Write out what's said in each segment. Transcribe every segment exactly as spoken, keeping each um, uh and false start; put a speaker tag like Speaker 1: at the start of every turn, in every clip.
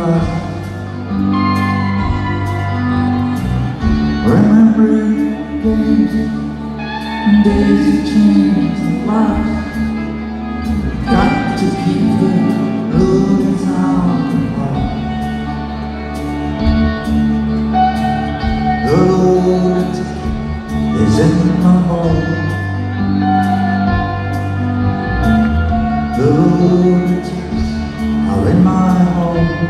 Speaker 1: us. Remembering games and days of change and lives. Got to keep them looking out the light. The lunatic is in my home. The lunatics are in my home.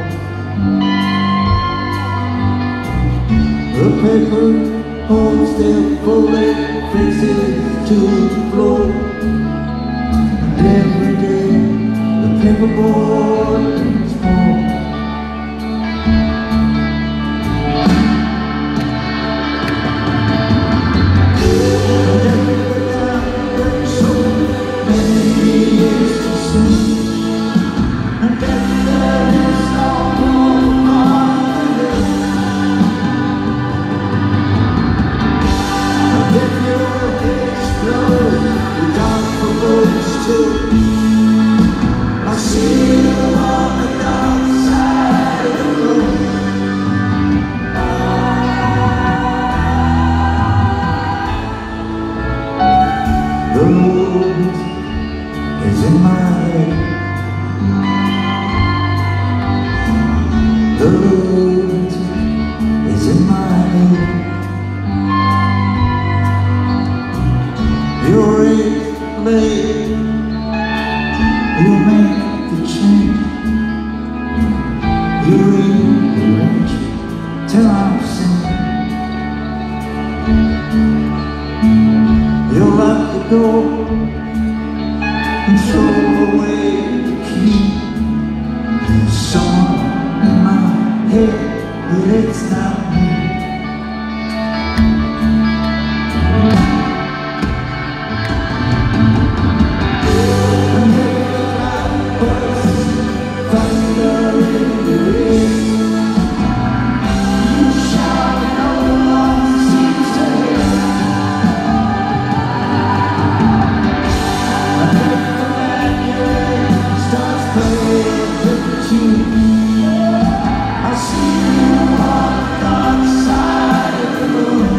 Speaker 1: The paper holds their folded faces to the floor. And every day the paperboard is more. And every time there's so many years to see. And then there is no room on the hill. And if your head explodes, you're down for votes too. I see you on the dark side of the room. The mood is in my head. The mood is in my head. You're it late. You make the change. You rearrange till I'm singing. You lock the door and throw away the key. There's someone in my head, but it's not me. I see you on the dark side of the room.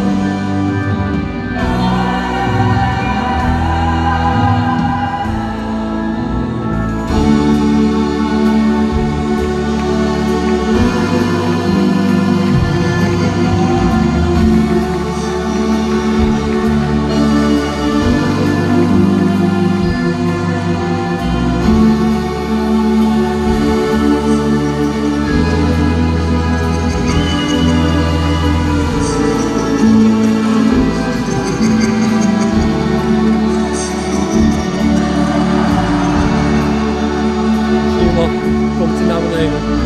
Speaker 2: Komt hij naar beneden.